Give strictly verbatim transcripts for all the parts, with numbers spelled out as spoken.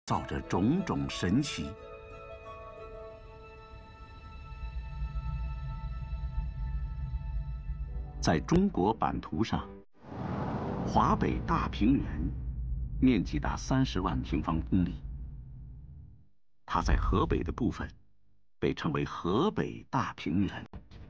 造着种种神奇。在中国版图上，华北大平原面积达三十万平方公里，它在河北的部分被称为河北大平原。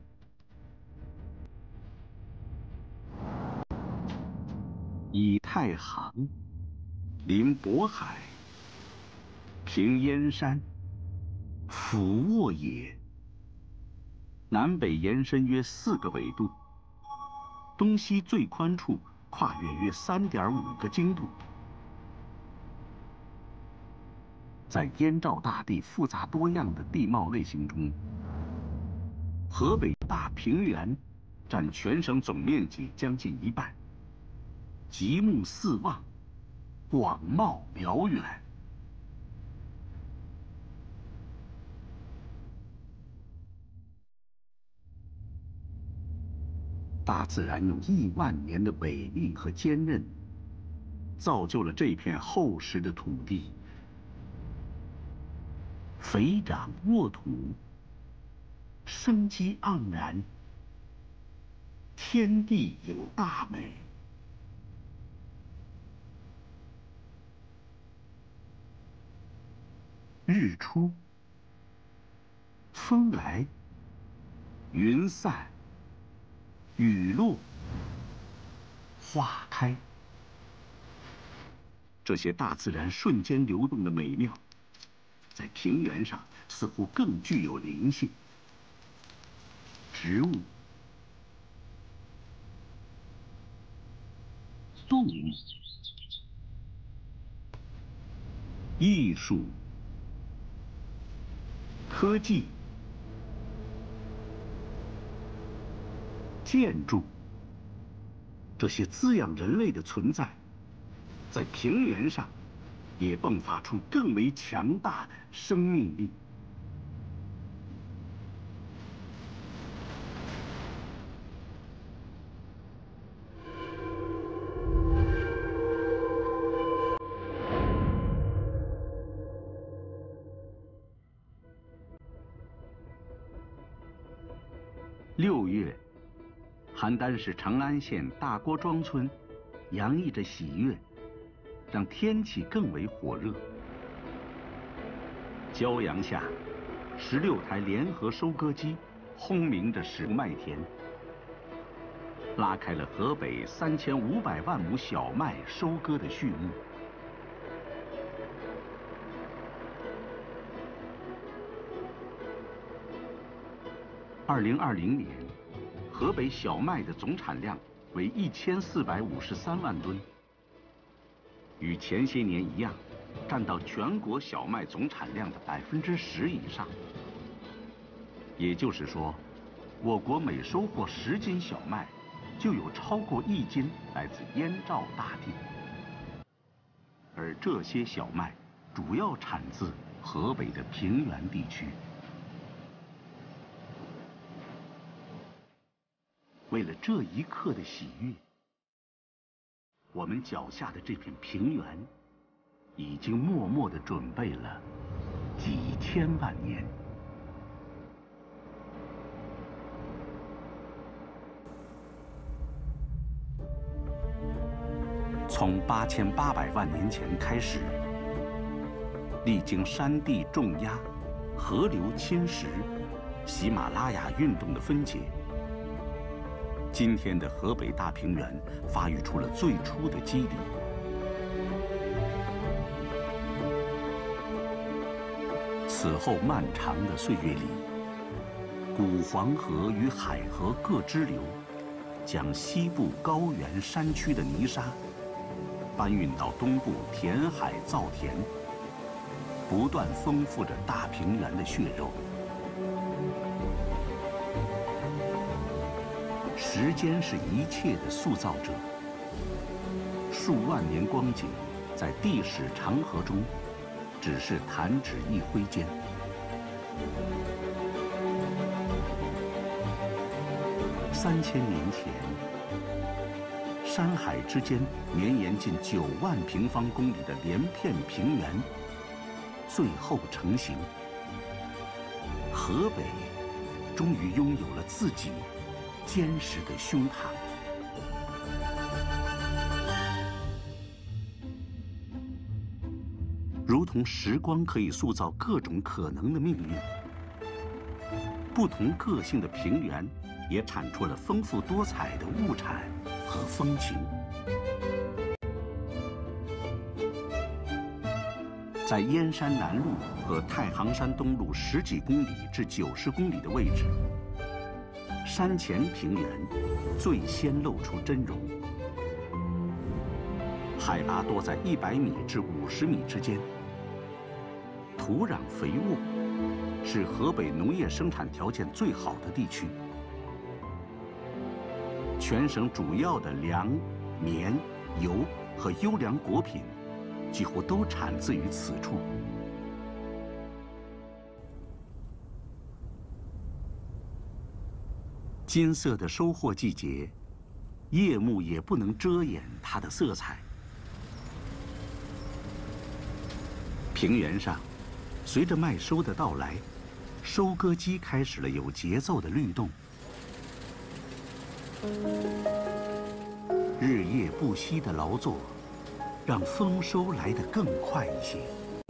倚太行，临渤海，平燕山，俯卧野。南北延伸约四个纬度，东西最宽处跨越约三点五个经度。在燕赵大地复杂多样的地貌类型中，河北大平原占全省总面积将近一半，极目四望，广袤辽远。大自然用亿万年的伟力和坚韧，造就了这片厚实的土地。肥长沃土，生机盎然，天地有大美。日出，风来，云散，雨落，花开。这些大自然瞬间流动的美妙，在平原上似乎更具有灵性。植物、动物、艺术、科技、建筑，这些滋养人类的存在，在平原上也迸发出更为强大的生命力。六月，邯郸市成安县大郭庄村洋溢着喜悦，让天气更为火热。骄阳下，十六台联合收割机轰鸣着驶入麦田，拉开了河北三千五百万亩小麦收割的序幕。二零二零年，河北小麦的总产量为一千四百五十三万吨，与前些年一样，占到全国小麦总产量的百分之十以上。也就是说，我国每收获十斤小麦，就有超过一斤来自燕赵大地，而这些小麦主要产自河北的平原地区。为了这一刻的喜悦，我们脚下的这片平原已经默默地准备了几千万年。从八千八百万年前开始，历经山地重压、河流侵蚀、喜马拉雅运动的分解，今天的河北大平原发育出了最初的基底。此后漫长的岁月里，古黄河与海河各支流，将西部高原山区的泥沙搬运到东部填海造田，不断丰富着大平原的血肉。时间是一切的塑造者，数万年光景，在地史长河中，只是弹指一挥间。三千年前，山海之间绵延近九万平方公里的连片平原， 最后成型。河北终于拥有了自己坚实的胸膛。如同时光可以塑造各种可能的命运，不同个性的平原也产出了丰富多彩的物产和风情。在燕山南路和太行山东路十几公里至九十公里的位置，山前平原最先露出真容。海拔多在一百米至五十米之间，土壤肥沃，是河北农业生产条件最好的地区。全省主要的粮、棉、油和优良果品几乎都产自于此处。金色的收获季节，夜幕也不能遮掩它的色彩。平原上，随着麦收的到来，收割机开始了有节奏的律动。日夜不息的劳作，让丰收来得更快一些。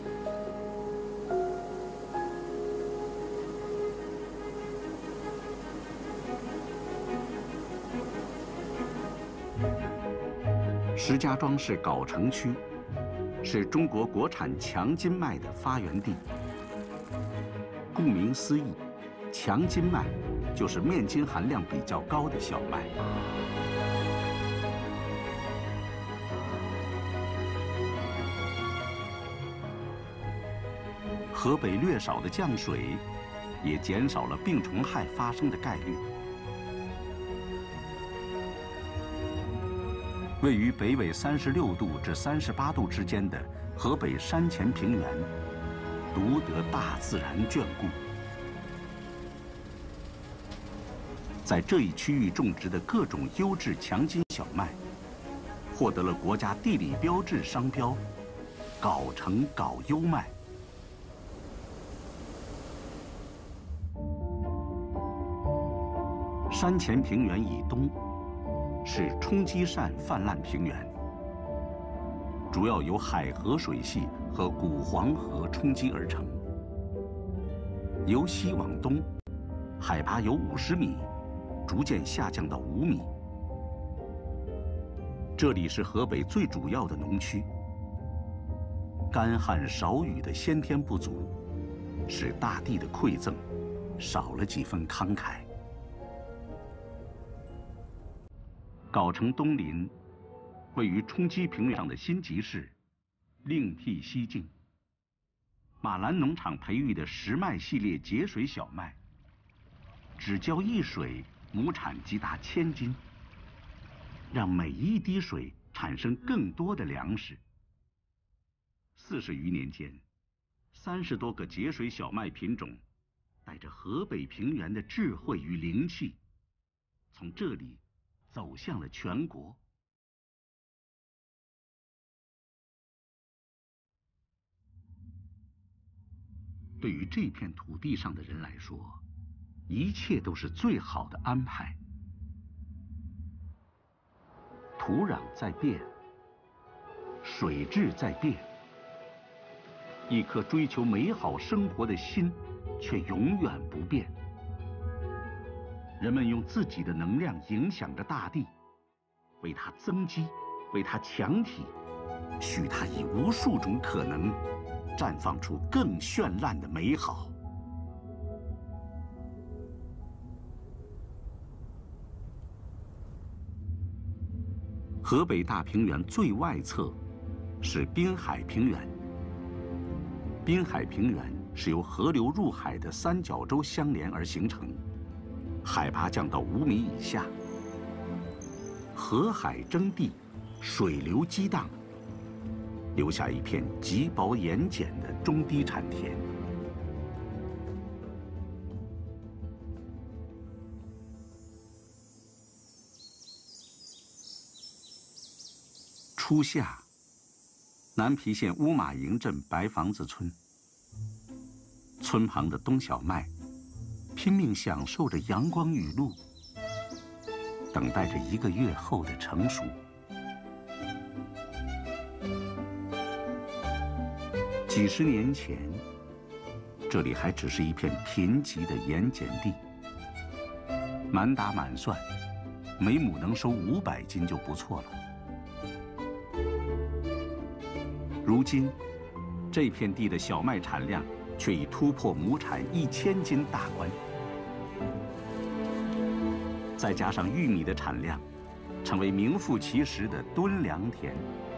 石家庄市藁城区，是中国国产强筋麦的发源地。顾名思义，强筋麦就是面筋含量比较高的小麦。河北略少的降水，也减少了病虫害发生的概率。位于北纬三十六度至三十八度之间的河北山前平原，独得大自然眷顾。在这一区域种植的各种优质强筋小麦，获得了国家地理标志商标“藁城藁优麦”。山前平原以东是冲积扇泛滥平原，主要由海河水系和古黄河冲积而成。由西往东，海拔由五十米逐渐下降到五米。这里是河北最主要的农区，干旱少雨的先天不足，使大地的馈赠少了几分慷慨。藁城东临，位于冲积平原上的新集市，另辟蹊径。马兰农场培育的石麦系列节水小麦，只浇一水，亩产即达千斤，让每一滴水产生更多的粮食。四十余年间，三十多个节水小麦品种，带着河北平原的智慧与灵气，从这里走向了全国。对于这片土地上的人来说，一切都是最好的安排。土壤在变，水质在变，一颗追求美好生活的心却永远不变。人们用自己的能量影响着大地，为它增肌，为它强体，许它以无数种可能，绽放出更绚烂的美好。河北大平原最外侧是滨海平原。滨海平原是由河流入海的三角洲相连而形成，海拔降到五米以下，河海争地，水流激荡，留下一片极薄盐碱的中低产田。初夏，南皮县乌马营镇白房子村， 村旁的冬小麦拼命享受着阳光雨露，等待着一个月后的成熟。几十年前，这里还只是一片贫瘠的盐碱地，满打满算，每亩能收五百斤就不错了。如今，这片地的小麦产量却已突破亩产一千斤大关，再加上玉米的产量，成为名副其实的敦良田。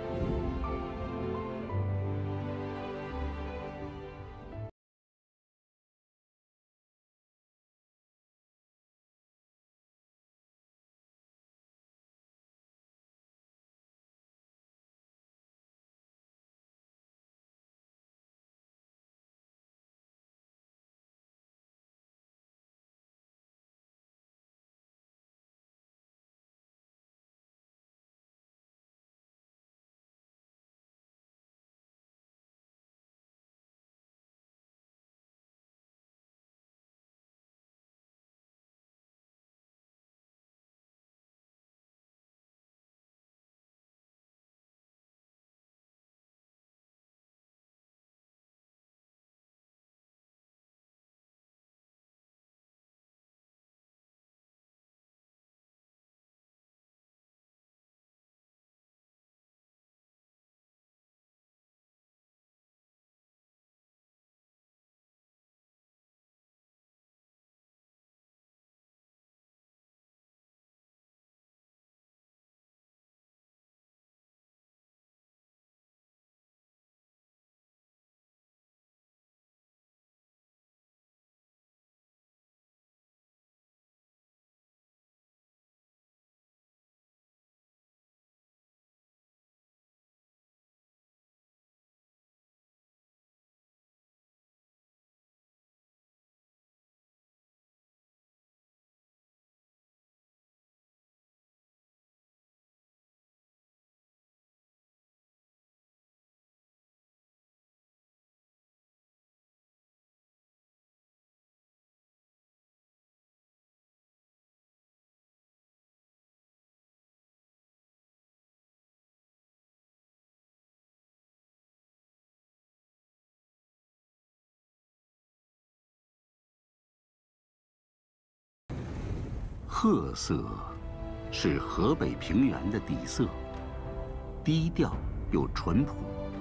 褐色是河北平原的底色，低调又淳朴。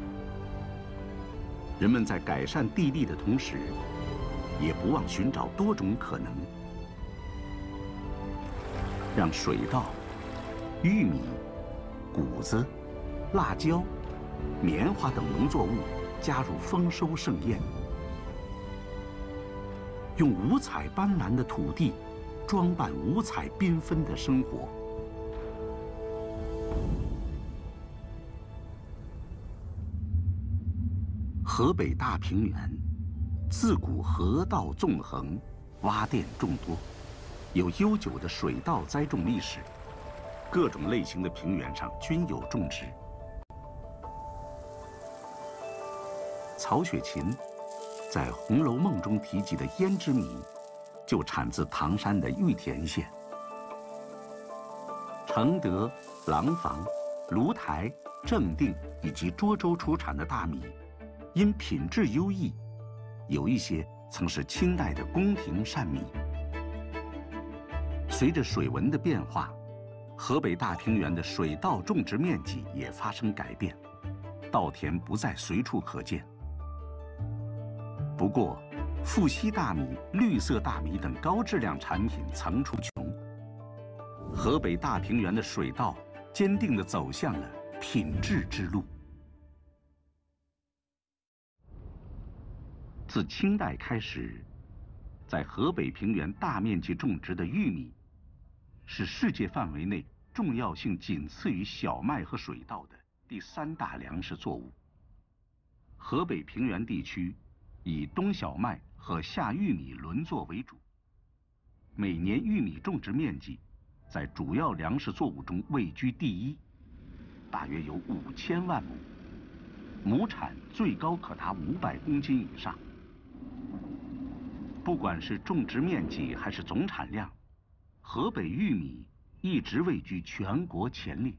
人们在改善地力的同时，也不忘寻找多种可能，让水稻、玉米、谷子、辣椒、棉花等农作物加入丰收盛宴，用五彩斑斓的土地装扮五彩缤纷的生活。河北大平原自古河道纵横，洼甸众多，有悠久的水稻栽种历史，各种类型的平原上均有种植。曹雪芹在《红楼梦》中提及的胭脂米，就产自唐山的玉田县。承德、廊坊、芦台、正定以及涿州出产的大米，因品质优异，有一些曾是清代的宫廷膳米。随着水文的变化，河北大平原的水稻种植面积也发生改变，稻田不再随处可见。不过，富硒大米、绿色大米等高质量产品层出不穷。河北大平原的水稻坚定地走向了品质之路。自清代开始，在河北平原大面积种植的玉米，是世界范围内重要性仅次于小麦和水稻的第三大粮食作物。河北平原地区以冬小麦和夏玉米轮作为主，每年玉米种植面积在主要粮食作物中位居第一，大约有五千万亩，亩产最高可达五百公斤以上。 不管是种植面积还是总产量，河北玉米一直位居全国前列。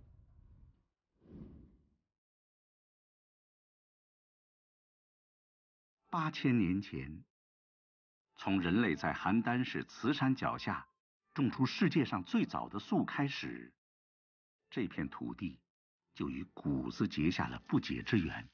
八千年前，从人类在邯郸市慈山脚下种出世界上最早的粟开始，这片土地就与谷子结下了不解之缘。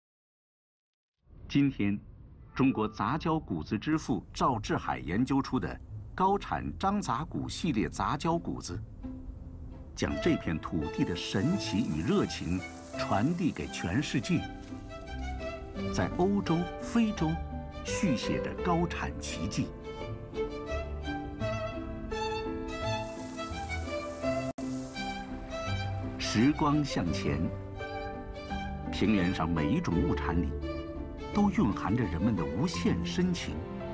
今天，中国杂交谷子之父赵志海研究出的高产张杂谷系列杂交谷子，将这片土地的神奇与热情传递给全世界，在欧洲、非洲续写着高产奇迹。时光向前，平原上每一种物产里，都蕴含着人们的无限深情。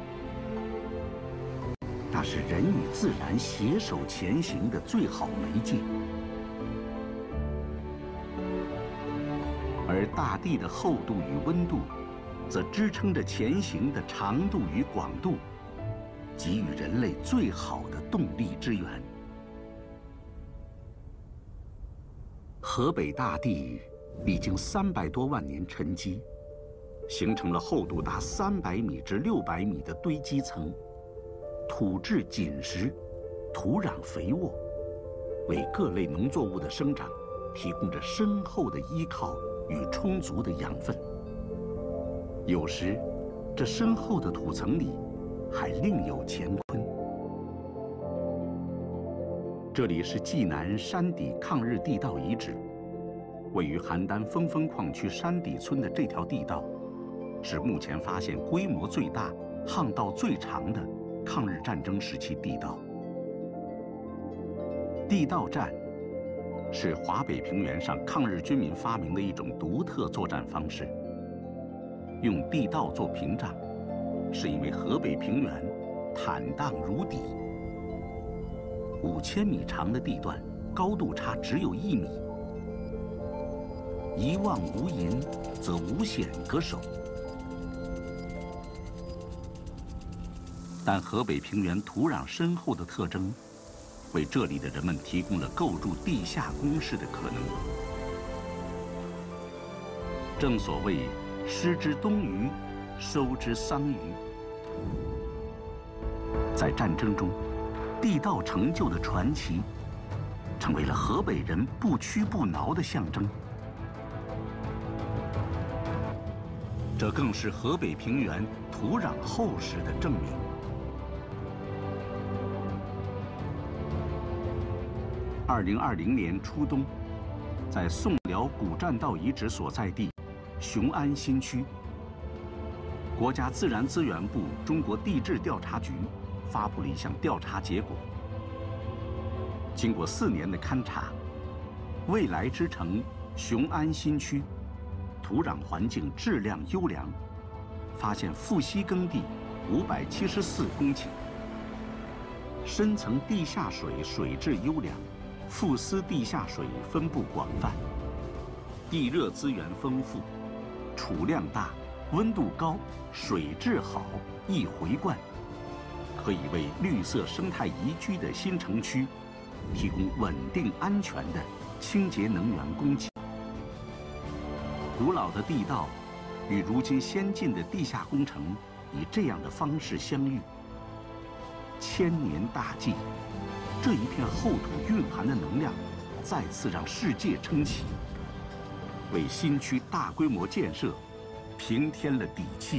那是人与自然携手前行的最好媒介。而大地的厚度与温度，则支撑着前行的长度与广度，给予人类最好的动力之源。河北大地历经三百多万年沉积，形成了厚度达三百米至六百米的堆积层，土质紧实，土壤肥沃，为各类农作物的生长提供着深厚的依靠与充足的养分。有时，这深厚的土层里还另有乾坤。这里是济南山底抗日地道遗址，位于邯郸峰峰矿区山底村的这条地道，是目前发现规模最大、巷道最长的抗日战争时期地道。地道战是华北平原上抗日军民发明的一种独特作战方式。用地道做屏障，是因为河北平原坦荡如砥，五千米长的地段高度差只有一米，一望无垠，则无险可守。但河北平原土壤深厚的特征，为这里的人们提供了构筑地下工事的可能。正所谓失之东隅，收之桑榆。在战争中，地道成就的传奇，成为了河北人不屈不挠的象征。这更是河北平原土壤厚实的证明。二零二零年初冬，在宋辽古栈道遗址所在地雄安新区，国家自然资源部中国地质调查局发布了一项调查结果。经过四年的勘察，未来之城雄安新区土壤环境质量优良，发现富硒耕地五百七十四公顷，深层地下水水质优良，富硒地下水分布广泛，地热资源丰富，储量大，温度高，水质好，易回灌，可以为绿色生态宜居的新城区提供稳定安全的清洁能源供给。古老的地道与如今先进的地下工程以这样的方式相遇，千年大计，这一片厚土蕴含的能量再次让世界称奇，为新区大规模建设平添了底气。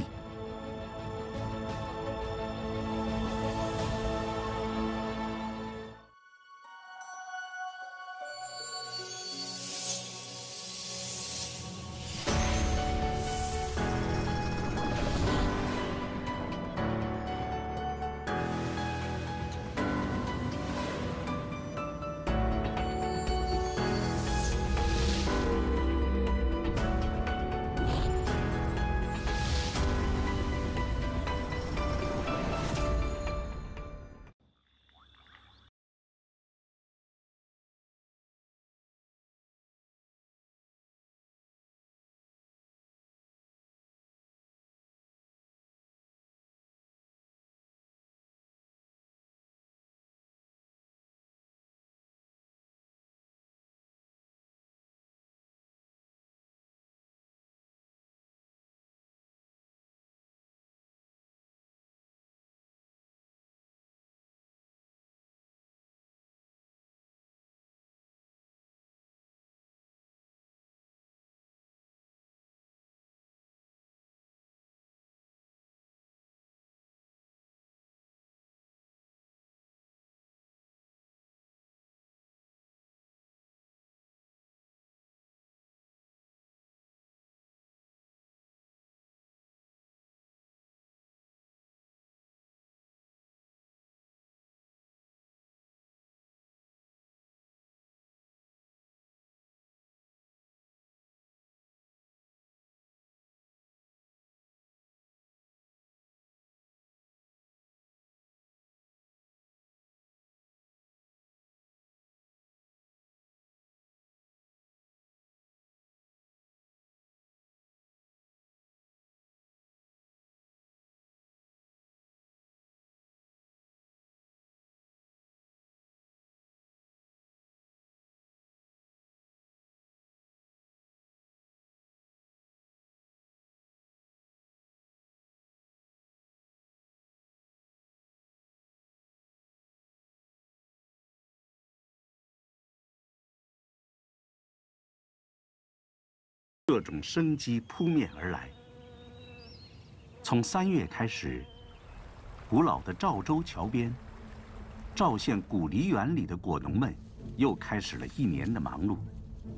各种生机扑面而来。从三月开始，古老的赵州桥边，赵县古梨园里的果农们又开始了一年的忙碌。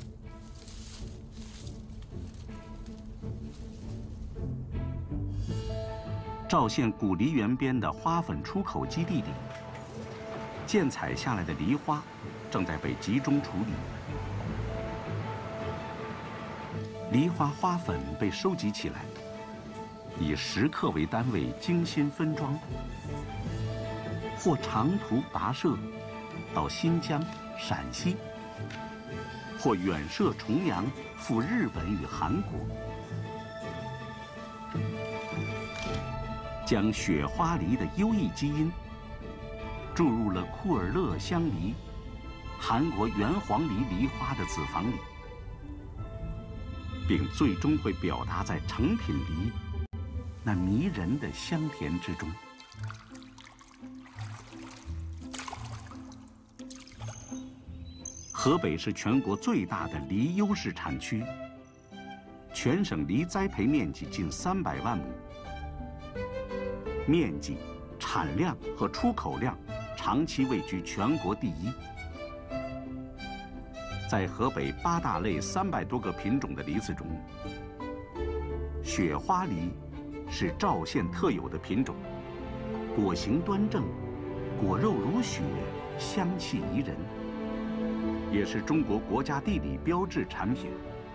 赵县古梨园边的花粉出口基地里，建采下来的梨花正在被集中处理。梨花花粉被收集起来，以十克为单位精心分装，或长途跋涉到新疆、陕西，或远涉重洋赴日本与韩国，将雪花梨的优异基因注入了库尔勒香梨、韩国原黄梨梨花的子房里，并最终会表达在成品梨那迷人的香甜之中。河北是全国最大的梨优势产区，全省梨栽培面积近三百万亩，面积、产量和出口量长期位居全国第一。在河北八大类三百多个品种的梨子中，雪花梨是赵县特有的品种，果形端正，果肉如雪，香气宜人，也是中国国家地理标志产品。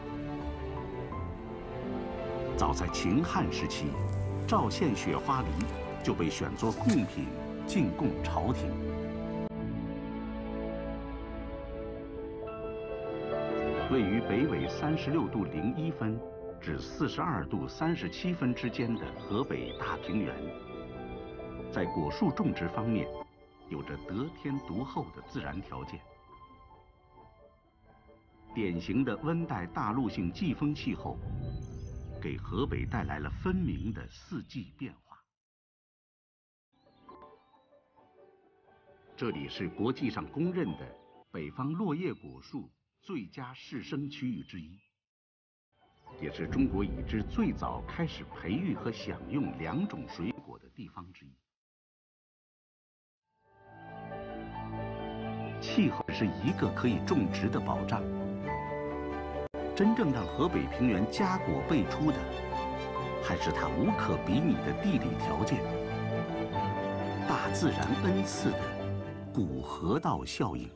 早在秦汉时期，赵县雪花梨就被选作贡品进贡朝廷。位于北纬三十六度零一分至四十二度三十七分之间的河北大平原，在果树种植方面有着得天独厚的自然条件。典型的温带大陆性季风气候，给河北带来了分明的四季变化。这里是国际上公认的北方落叶果树最佳适生区域之一，也是中国已知最早开始培育和享用两种水果的地方之一。气候是一个可以种植的保障，真正让河北平原佳果辈出的，还是它无可比拟的地理条件，大自然恩赐的古河道效应。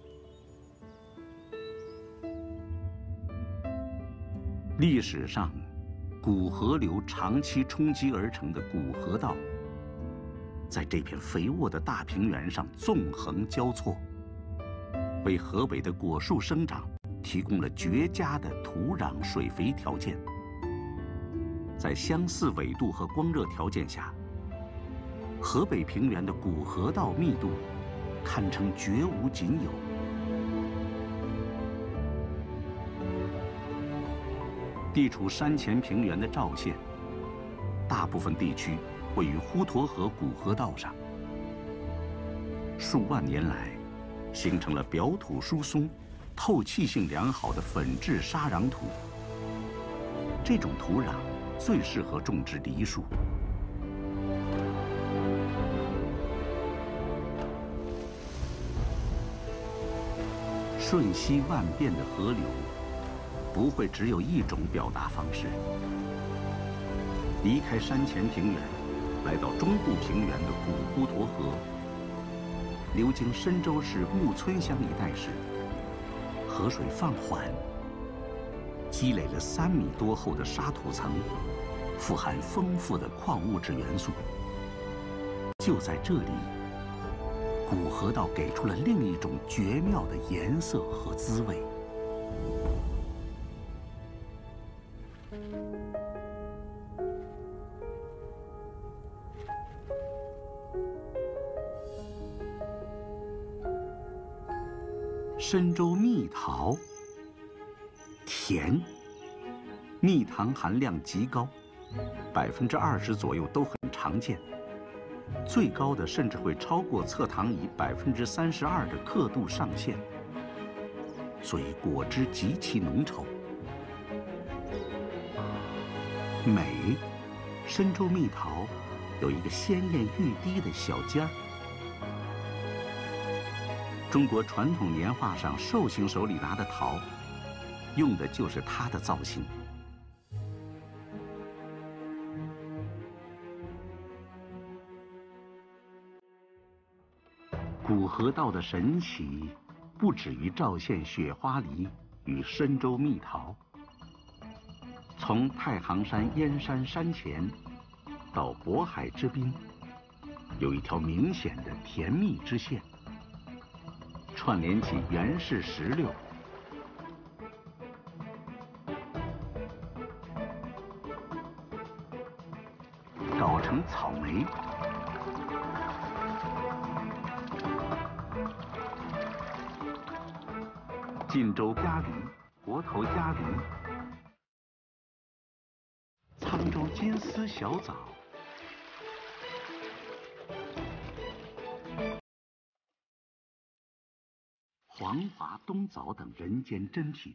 历史上，古河流长期冲击而成的古河道，在这片肥沃的大平原上纵横交错，为河北的果树生长提供了绝佳的土壤水肥条件。在相似纬度和光热条件下，河北平原的古河道密度堪称绝无仅有。地处山前平原的赵县，大部分地区位于滹沱河古河道上，数万年来形成了表土疏松、透气性良好的粉质沙壤土。这种土壤最适合种植梨树。瞬息万变的河流，不会只有一种表达方式。离开山前平原，来到中部平原的古滹沱河，流经深州市木村乡一带时，河水放缓，积累了三米多厚的沙土层，富含丰富的矿物质元素。就在这里，古河道给出了另一种绝妙的颜色和滋味。深州蜜桃，甜，蜜糖含量极高，百分之二十左右都很常见，最高的甚至会超过测糖仪百分之三十二的刻度上限，所以果汁极其浓稠。 美，深州蜜桃有一个鲜艳欲滴的小尖儿。中国传统年画上寿星手里拿的桃，用的就是它的造型。古河道的神奇，不止于赵县雪花梨与深州蜜桃。从太行山燕山山前到渤海之滨，有一条明显的甜蜜之线，串联起原氏石榴、藁城草莓、晋州鸭梨、国头鸭梨、沧州金丝小枣、黄华冬枣等人间珍品。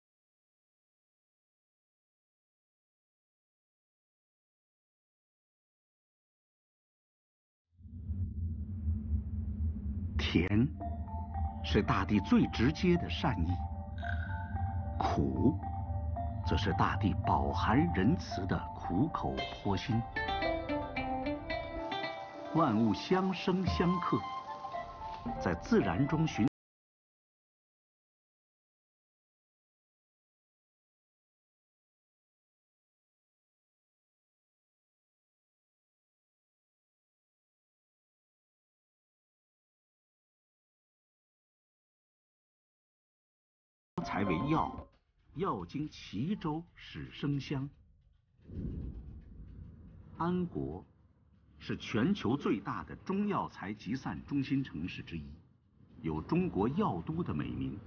甜是大地最直接的善意，苦则是大地饱含仁慈的苦口婆心。万物相生相克，在自然中寻才为药，药经齐州始生香。安国是全球最大的中药材集散中心城市之一，有中国药都的美名。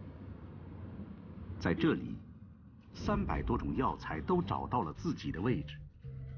在这里，三百多种药材都找到了自己的位置。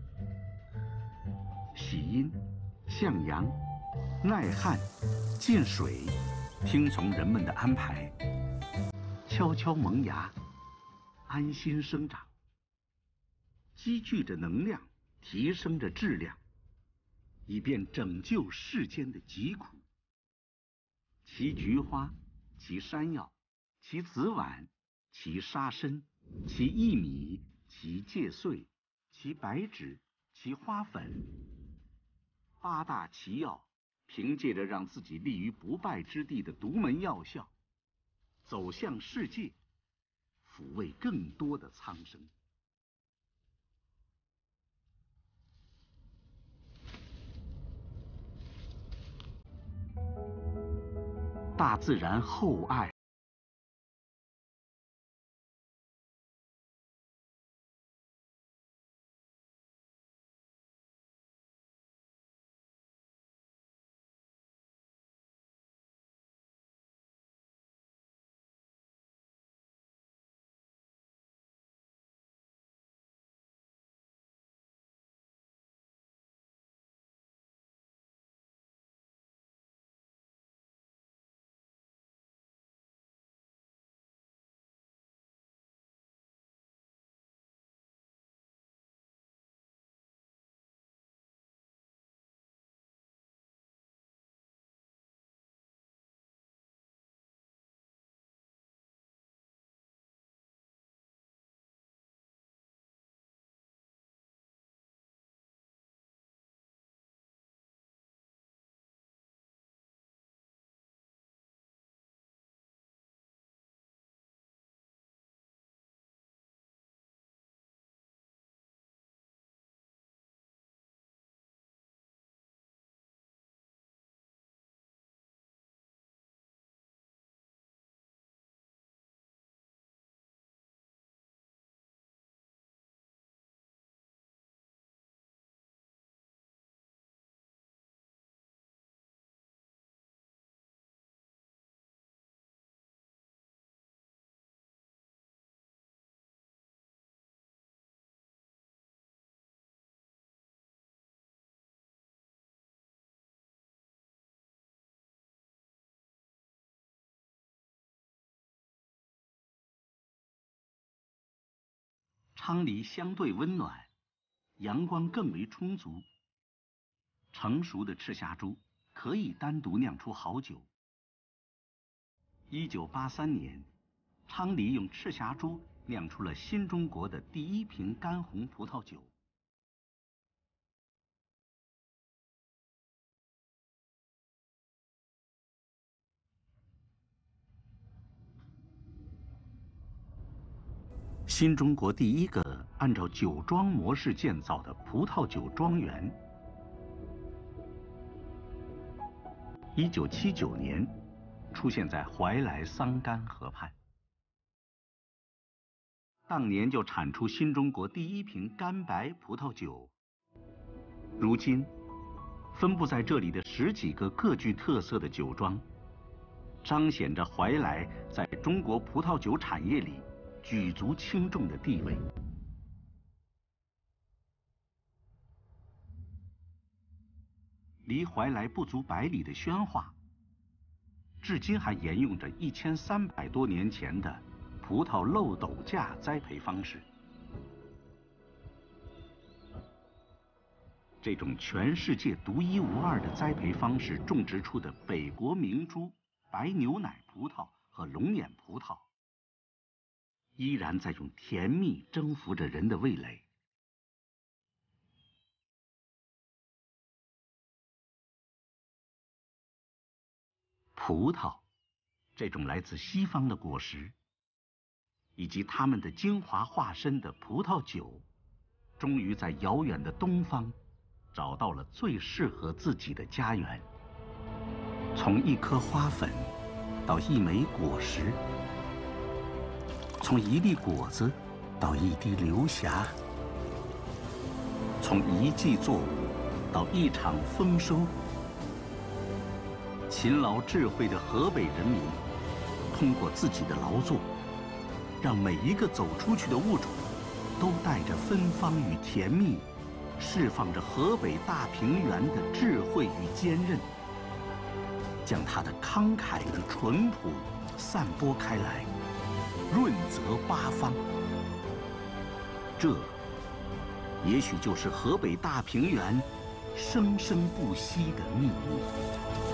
喜阴、向阳、耐旱、进水，听从人们的安排，悄悄萌芽，安心生长，积聚着能量，提升着质量，以便拯救世间的疾苦。其菊花，其山药，其紫菀，其沙参，其薏米，其芥穗，其白芷，其花粉，八大奇药凭借着让自己立于不败之地的独门药效，走向世界，抚慰更多的苍生。大自然厚爱。昌黎相对温暖， 阳光更为充足。成熟的赤霞珠可以单独酿出好酒。一九八三年，昌黎用赤霞珠酿出了新中国的第一瓶干红葡萄酒。新中国第一个按照酒庄模式建造的葡萄酒庄园。一九七九年，出现在怀来桑干河畔。当年就产出新中国第一瓶干白葡萄酒。如今，分布在这里的十几个各具特色的酒庄，彰显着怀来在中国葡萄酒产业里举足轻重的地位。离怀来不足百里的宣化，至今还沿用着一千三百多年前的葡萄漏斗架栽培方式。这种全世界独一无二的栽培方式种植出的北国明珠、白牛奶葡萄和龙眼葡萄，依然在用甜蜜征服着人的味蕾。葡萄，这种来自西方的果实，以及它们的精华化身的葡萄酒，终于在遥远的东方找到了最适合自己的家园。从一颗花粉到一枚果实，从一粒果子到一滴流霞，从一季作物到一场丰收。勤劳智慧的河北人民，通过自己的劳作，让每一个走出去的物种都带着芬芳与甜蜜，释放着河北大平原的智慧与坚韧，将它的慷慨与淳朴散播开来，润泽八方。这也许就是河北大平原生生不息的秘密。